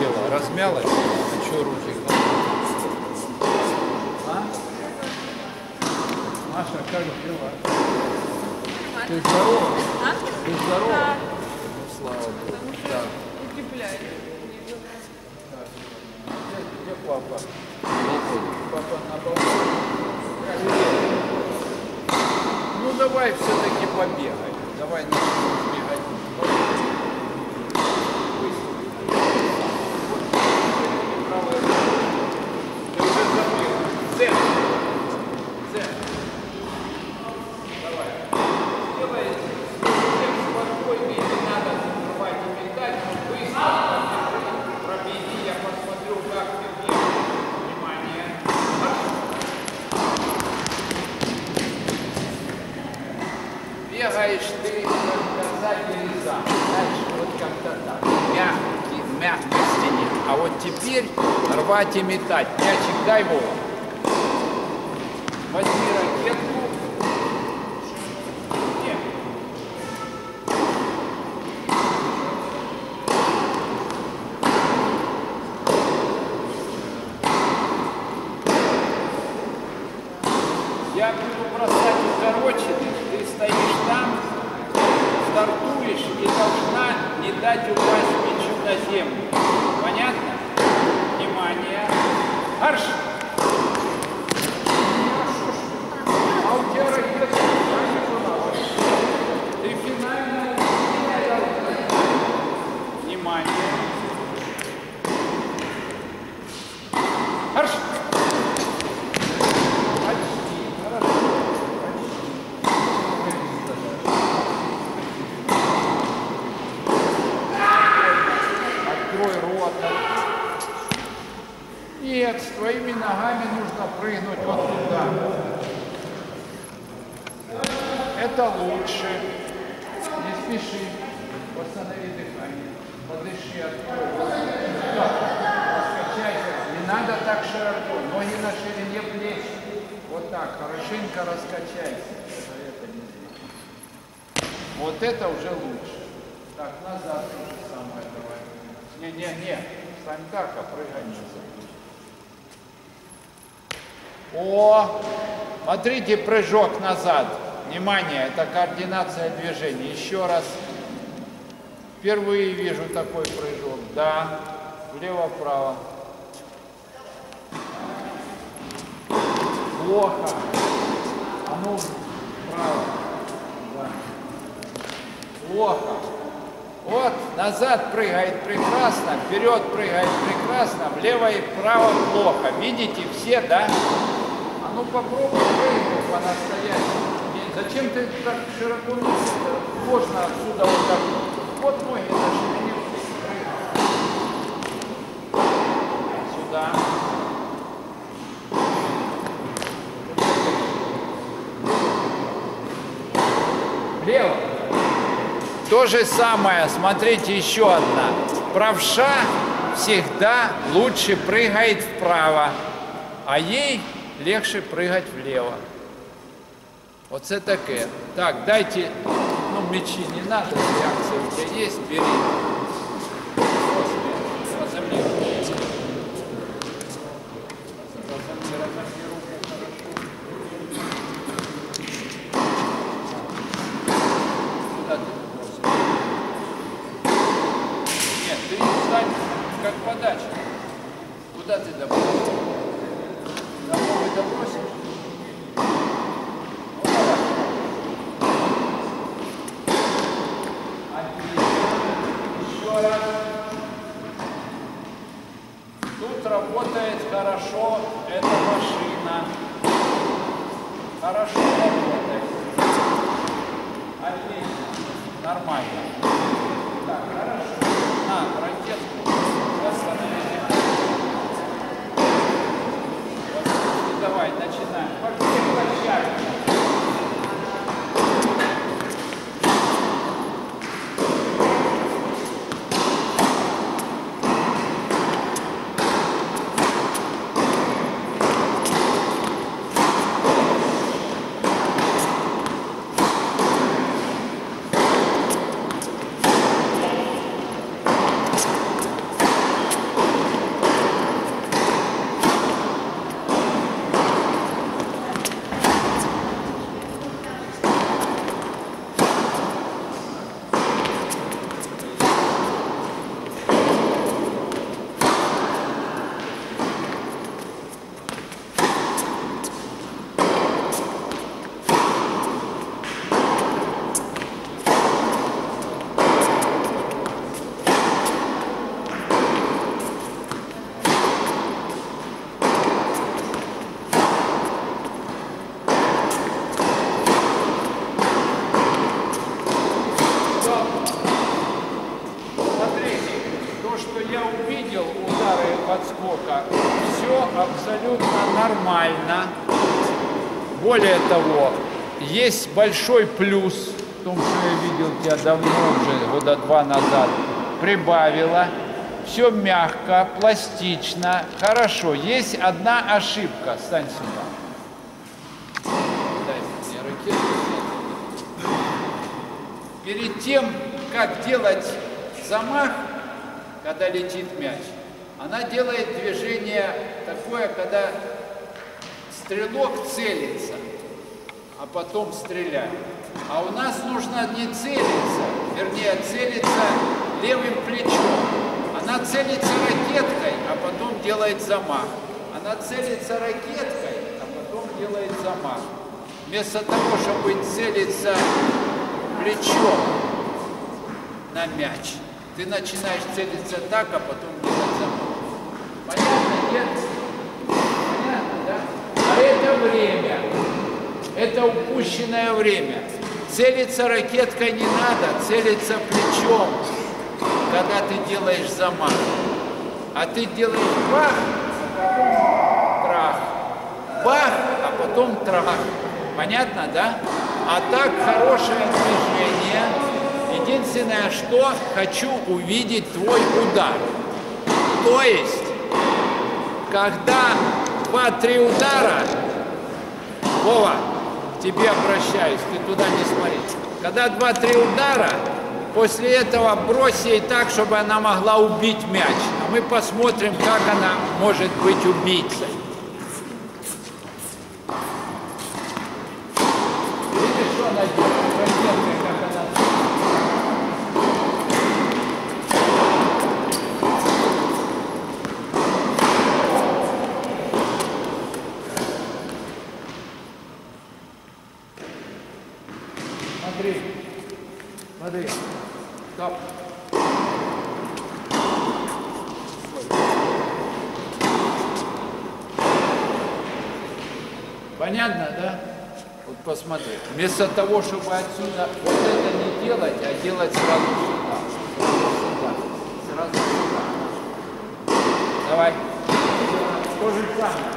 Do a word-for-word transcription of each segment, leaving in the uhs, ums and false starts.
дело? Размялась? А что руки? А? Маша, как дела? Ты здорова? А? Ты здорова? Да. Ну, слава Богу. Потому что Да. укрепляет. Где, где папа? Папа на балконе. Ну давай все-таки побегай. Давай начнем бегать. Ты уже забыл. Зен. Зен. Давай. Делай. Спокойнее, не надо закрывать и метать, но быстро. Пробеги, я посмотрю, как ты бегаешь. Внимание. Бегаешь ты только сзади и за. Дальше вот как-то так. Мягкий, мягкости нет. А вот теперь рвать и метать. Мячик дай Вова. Возьми ракетку. Нет. Я буду бросать укороченный. Ты стоишь там, стартуешь и должна не дать упасть мячу на землю. Понятно? Внимание. Марш! А у тебя ракетка ты финальная. Внимание. Марш! Нет, с твоими ногами нужно прыгнуть вот туда. Это лучше. Не спеши. Восстанови дыхание. Подыши, открой. Раскачайся. Не надо так широко. Ноги на ширине плеч. Вот так. Хорошенько раскачайся. Это нельзя. Вот это уже лучше. Так, назад то же самое давай. Не-не-не. Стань так, а прыгай не забудь. О, смотрите, прыжок назад. Внимание, это координация движений. Еще раз. Впервые вижу такой прыжок. Да, влево-вправо. Плохо. А ну, вправо. Да. Плохо. Вот, назад прыгает прекрасно, вперед прыгает прекрасно, влево и вправо плохо. Видите, все, да? А ну попробуй прыгнуть по-настоящему. Зачем ты так широко носишь? Можно отсюда вот так. Вот ноги на ширине прыгают. Сюда. Влево. То же самое, смотрите, еще одна. Правша всегда лучше прыгает вправо, а ей легче прыгать влево. Вот это таке. Так, дайте, ну, мячи не надо, реакция у тебя есть, бери. Разомни. Разомни, разомни руку, хорошо. Куда ты бросишь? Нет, ты встань как подача. Куда ты добросишь? Домой добросишь? Тут работает хорошо эта машина. Хорошо работает. Отлично. Нормально. Так, хорошо. На, ракетку. Восстановили. Вот, давай, начинаем. Пошли площадку. что я увидел, удары подскока, все абсолютно нормально. Более того, есть большой плюс в том, что я видел тебя давно, уже года два назад, прибавила. Все мягко, пластично, хорошо. Есть одна ошибка. Стань сюда. Дай мне ракету. Перед тем, как делать замах, когда летит мяч, она делает движение такое, когда стрелок целится, а потом стреляет. А у нас нужно не целиться, вернее, целиться левым плечом. Она целится ракеткой, а потом делает замах. Она целится ракеткой, а потом делает замах. Вместо того, чтобы целиться плечом на мяч, ты начинаешь целиться так, а потом делать замах. Понятно, нет? Понятно, да? А это время. Это упущенное время. Целиться ракеткой не надо, целиться плечом, когда ты делаешь замах. А ты делаешь бах, а потом трах. Бах, а потом трах. Понятно, да? А так хорошее движение. Единственное, что хочу увидеть твой удар. То есть, когда два-три удара, Вова, к тебе обращаюсь, ты туда не смотри. Когда два-три удара, после этого брось ей так, чтобы она могла убить мяч. А мы посмотрим, как она может быть убийцей. Видишь, что она делает? Посмотри, как она... Смотри, смотри, стоп. Понятно, да? Вот посмотри. Вместо того, чтобы отсюда вот это не делать, а делать сразу сюда. Сюда. Сразу сюда. Давай. То же самое.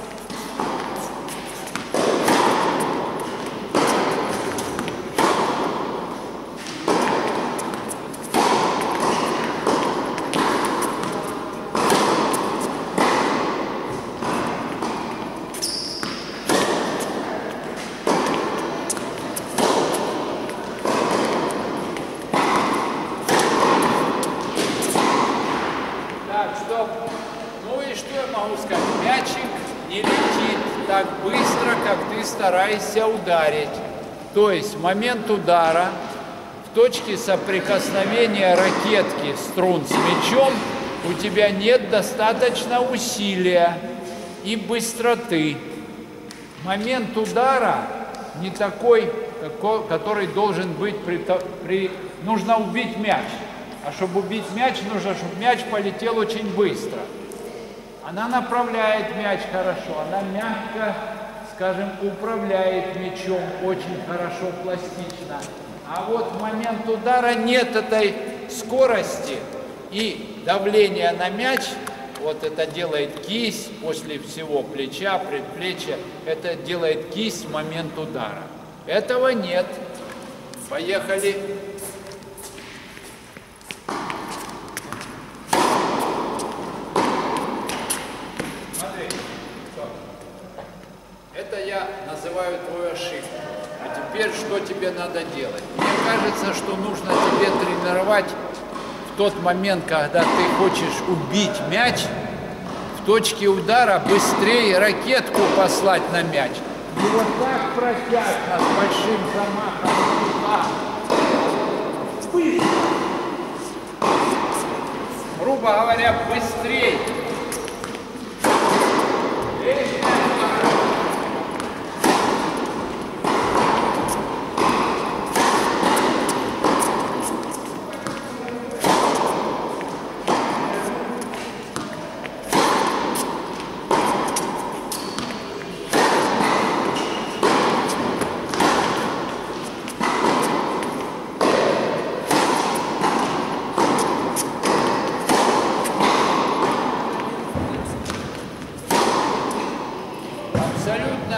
Ну и что я могу сказать? Мячик не летит так быстро, как ты стараешься ударить. То есть в момент удара, в точке соприкосновения ракетки струн с мячом, у тебя нет достаточно усилия и быстроты. Момент удара не такой, который должен быть при... при... Нужно убить мяч. А чтобы убить мяч, нужно, чтобы мяч полетел очень быстро. Она направляет мяч хорошо, она мягко, скажем, управляет мячом очень хорошо, пластично. А вот в момент удара нет этой скорости и давления на мяч. Вот это делает кисть после всего плеча, предплечья. Это делает кисть в момент удара. Этого нет. Поехали. Это я называю твою ошибку. А теперь что тебе надо делать? Мне кажется, что нужно тебе тренировать в тот момент, когда ты хочешь убить мяч, в точке удара быстрее ракетку послать на мяч. И вот так протяжно, с большим замахом. Быстро. Грубо говоря, быстрее.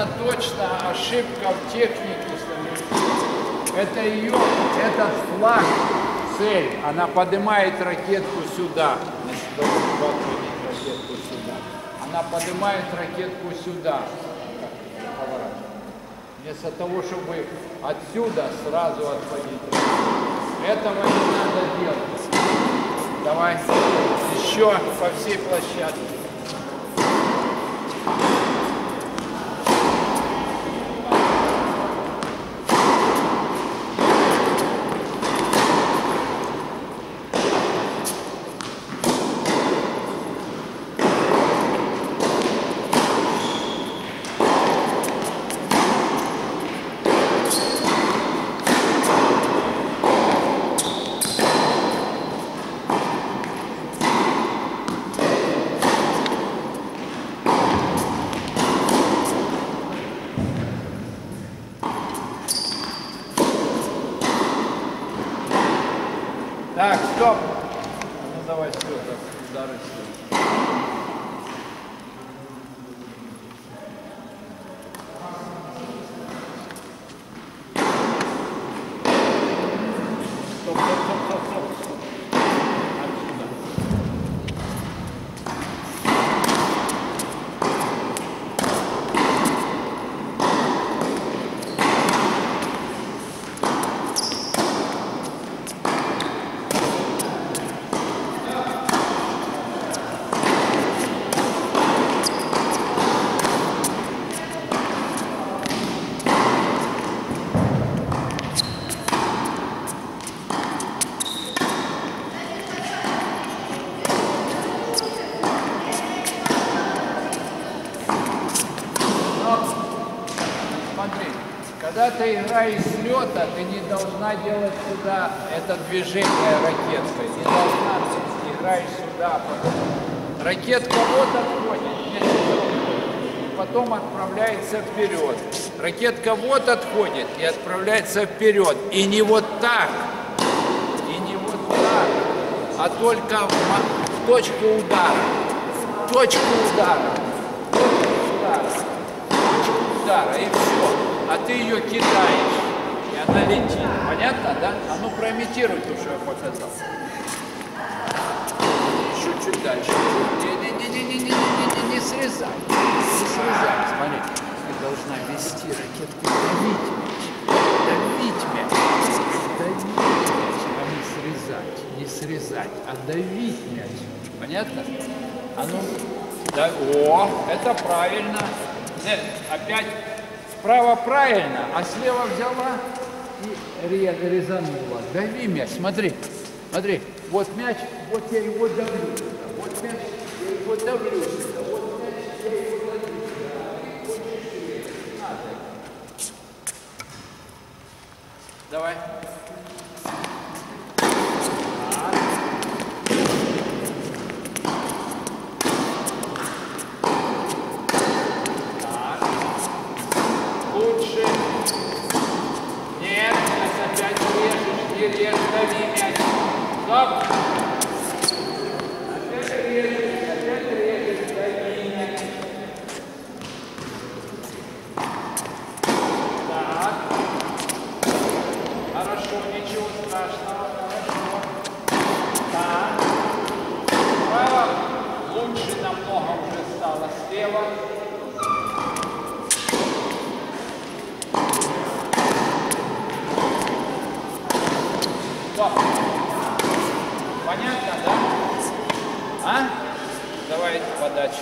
совершенно точно ошибка в технике. Это ее, этот флаг, цель, она поднимает ракетку сюда. Значит, должен отводить ракетку сюда. Она поднимает ракетку сюда. Вместо того, чтобы отсюда сразу отводить ракетку. Этого не надо делать. Давай еще по всей площадке. Так, стоп. Ну давай все, так, удары все. Стоп, стоп, стоп, стоп, стоп. Отсюда. Смотри, когда ты играешь с лета, ты не должна делать сюда это движение ракеткой. Не должна, ты играешь сюда, потом ракетка вот отходит, и потом отправляется вперед. Ракетка вот отходит и отправляется вперед. И не вот так, и не вот так, а только в, в точку удара, в точку удара, в точку удара. Удара, и все. А ты ее кидаешь, и она летит. Понятно, да? А ну проимитируй то, что я показал. Чуть-чуть дальше. Не-не-не-не-не-не-не-не срезай. Не срезай. Смотри, ты должна вести ракетку, давить мяч. Давить мяч. Давить мяч, а не срезать. Не срезать, а давить мяч. Понятно? А ну, да, о, это правильно. Нет, опять вправо правильно, а слева взяла и резанула. Дави мяч, смотри, смотри, вот мяч, вот я его давлю сюда, вот мяч, я его давлю сюда, вот мяч, я его давлю сюда. Давай. Лучше. Нет, сейчас опять режешь, не режь, дави мяч. Стоп. Опять режешь, опять режешь, дави мяч. Так. Хорошо, ничего страшного, хорошо. Так. Справа лучше намного уже стало, слева. Стоп. Понятно, да? А? Давай подачу.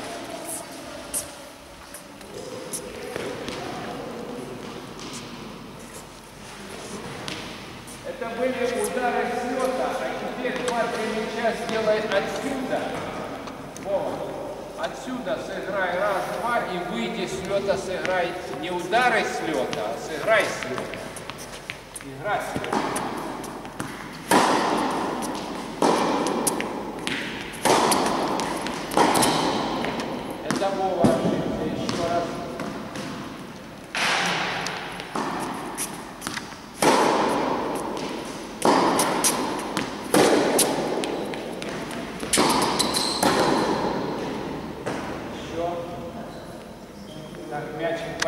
Это были удары с лета, а теперь два-три мяча сделай отсюда. Вова. Отсюда сыграй раз, два и выйди с лета, сыграй не удары с лета, а сыграй с лета. Играй с лета. Это Вова ошибся еще раз. Еще. Так, мяч.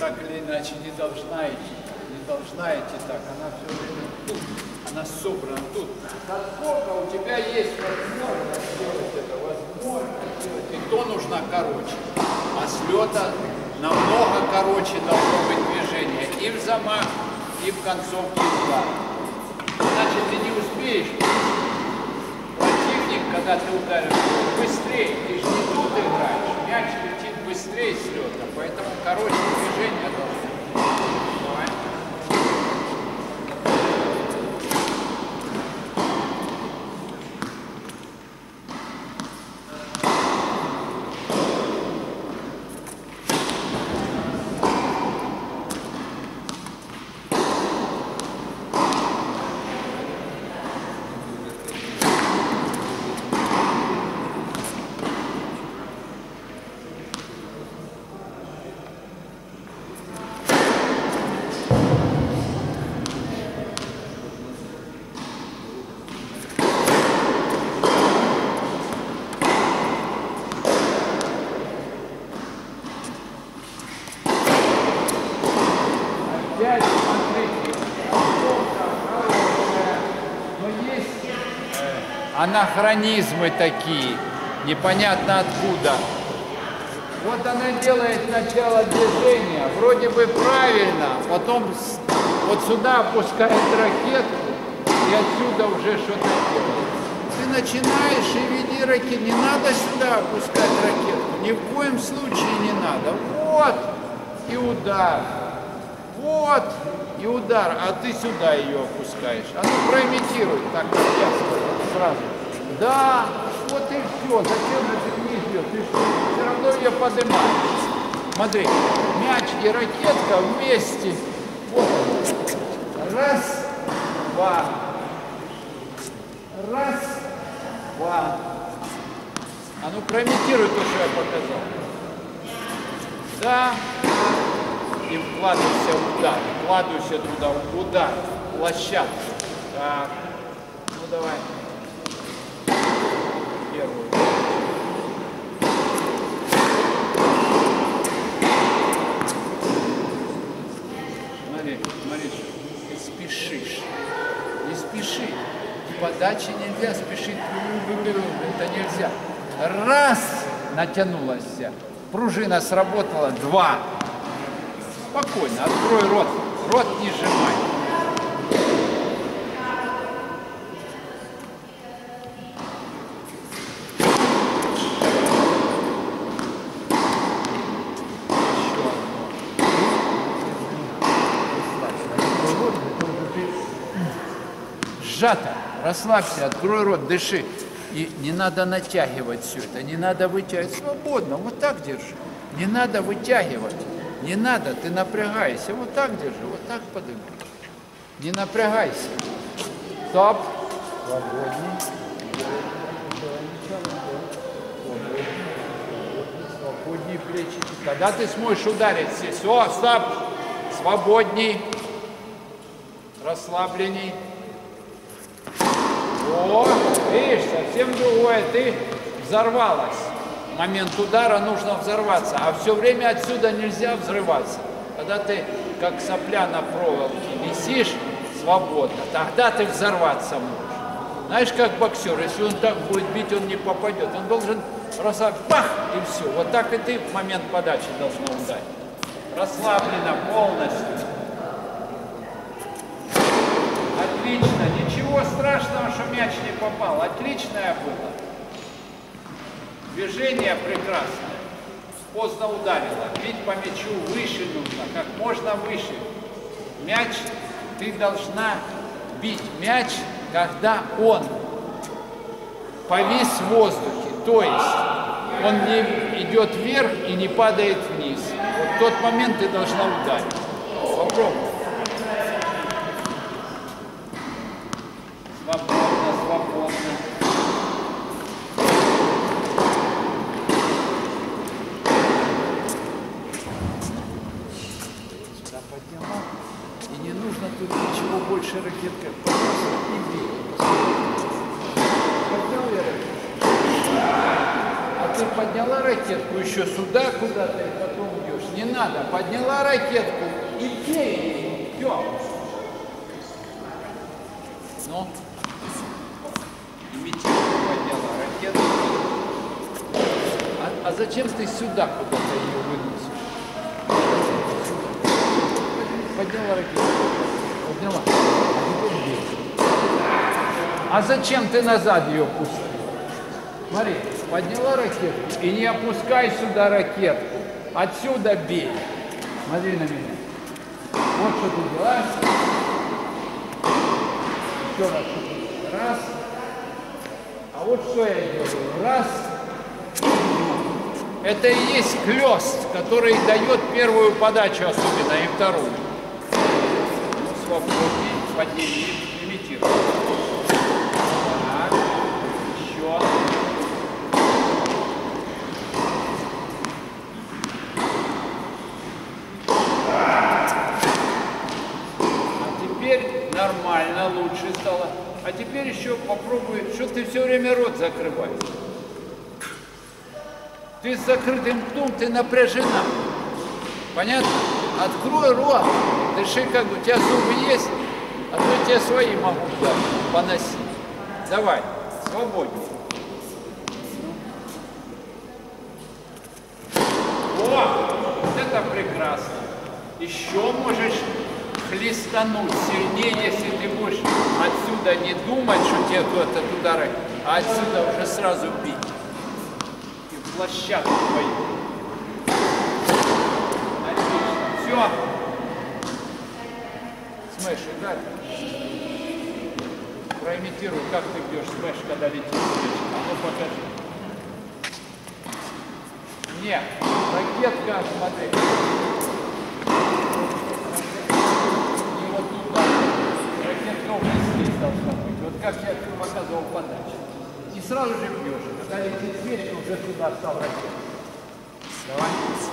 так или иначе не должна идти. Не должна идти так. Она все время тут. Она собрана тут. Насколько у тебя есть возможность сделать это, возможность сделать, и то нужна короче. А с лета намного короче должно быть движение и в замах, и в концовке удара. Значит, ты не успеешь. Противник, когда ты ударишь, быстрее. Ты же не тут играешь. Мяч летит быстрее с лета, поэтому короче движение должно быть. Давай. Опять, смотрите, но есть анахронизмы такие, непонятно откуда. Вот она делает начало движения, вроде бы правильно, потом вот сюда опускает ракетку и отсюда уже что-то делает. Ты начинаешь и веди ракету, не надо сюда опускать ракетку, ни в коем случае не надо. Вот и удар. Вот, и удар, а ты сюда ее опускаешь. А ну проимитируй, так как я сразу. Да, вот и все. Зачем же ты не идешь? Ты все равно ее поднимаешь. Смотри, мяч и ракетка вместе. Вот. Раз, два. Раз, два. А ну проимитируй то, что я показал. Да. И вкладывайся в удар, вкладывайся туда, в удар, в площадку. Так, ну давай. Первую. Смотри, смотри, ты спешишь, не спеши. В подаче нельзя спешить, это нельзя. Раз, натянулась вся, пружина сработала, два. Спокойно, открой рот, рот не сжимай. Сжато, расслабься, открой рот, дыши. И не надо натягивать все это, не надо вытягивать, свободно, вот так держи. Не надо вытягивать. Не надо, ты напрягайся. Вот так держи, вот так подымай. Не напрягайся. Стоп. Свободней. Свободней плечи. Тогда ты сможешь ударить здесь. О, стоп. Свободней. Расслабленней. О, видишь, совсем другое. Ты взорвалась. В момент удара нужно взорваться, а все время отсюда нельзя взрываться. Когда ты, как сопля на проволоке, висишь свободно, тогда ты взорваться можешь. Знаешь, как боксер, если он так будет бить, он не попадет. Он должен расслабиться, бах, и все. Вот так и ты в момент подачи должна ударить. Расслаблена полностью. Отлично, ничего страшного, что мяч не попал. Отличная была. Движение прекрасное. Поздно ударила. Бить по мячу выше нужно, как можно выше. Мяч, ты должна бить мяч, когда он повис в воздухе. То есть он не идет вверх и не падает вниз. Вот в тот момент ты должна ударить. Попробуй. Свободно, свободно. Поднимал, и не нужно тут ничего больше ракеткой подбрасывать, не бей. Поднял я ракетку. ты подняла ракетку еще сюда куда-то и потом бьешь. Не надо. Подняла ракетку и бей. Все. Ну. Имитируй, подняла ракетку. А, а зачем ты сюда куда-то ее выносишь? Подняла ракетку. Подняла. А зачем ты назад ее пустил? Смотри, подняла ракетку и не опускай сюда ракетку. Отсюда бей. Смотри на меня. Вот что ты делаешь. Еще раз. Раз. А вот что я делаю. Раз. Это и есть хлест, который дает первую подачу особенно и вторую. Ну, свободнее, подними, имитируй. Так, еще. А теперь нормально, лучше стало. А теперь еще попробуй, что ты все время рот закрываешь. Ты с закрытым ртом, ты напряжена. Понятно? Открой рот, дыши, как бы у тебя зубы есть, а то я тебе свои могу дать, поносить. Давай, свободнее. О, вот это прекрасно. Еще можешь хлестануть сильнее, если ты будешь отсюда не думать, что тебе кто-то туда, а отсюда уже сразу бить. Площадку твою. Отлично. Все. Смэш, ударь. Проимитируй, как ты бьешь смэш, когда летишь. А ну покажи. Нет, ракетка, смотри. И вот туда. Ракетка ровно здесь должна быть. Вот как я тебе показывал подачу. И сразу же бьешь. Когда летит зверь, уже сюда стал ракет. Давай.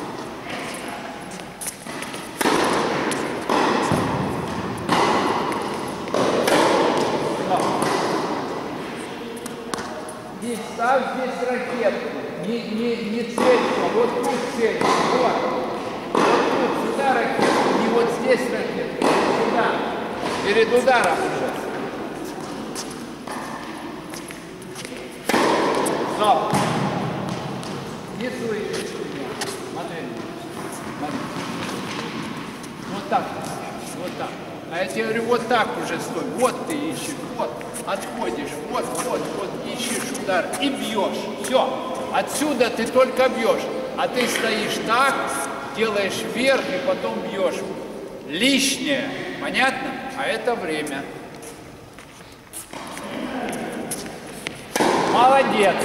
Здесь ставь здесь ракетку. Не, не, не целься, вот тут целься. Вот. Вот тут сюда ракетку, не вот здесь ракетку. Сюда. Перед ударом уже. Стоп. Не слышишь меня. Смотри. Смотри. Вот так. Вот так. А я тебе говорю, вот так уже стой. Вот ты ищешь. Вот. Отходишь. Вот, вот, вот. Ищешь удар. И бьешь. Все. Отсюда ты только бьешь. А ты стоишь так, делаешь вверх и потом бьешь. Лишнее. Понятно? А это время. Молодец.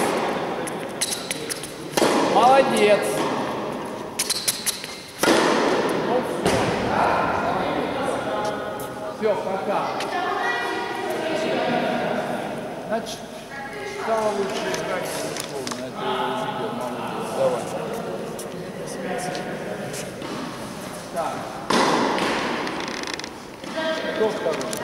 Молодец. Ну все. Все, пока. Значит, стало лучше играть на это молодец. Давай. Так. Кто второй?